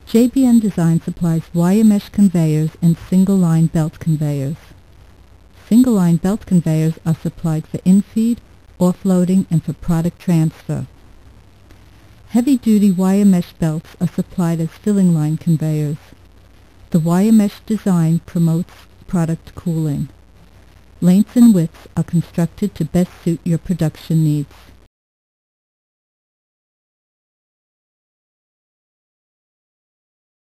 JBN Design supplies wire mesh conveyors and single-line belt conveyors. Single-line belt conveyors are supplied for in-feed, offloading, and for product transfer. Heavy-duty wire mesh belts are supplied as filling line conveyors. The wire mesh design promotes product cooling. Lengths and widths are constructed to best suit your production needs.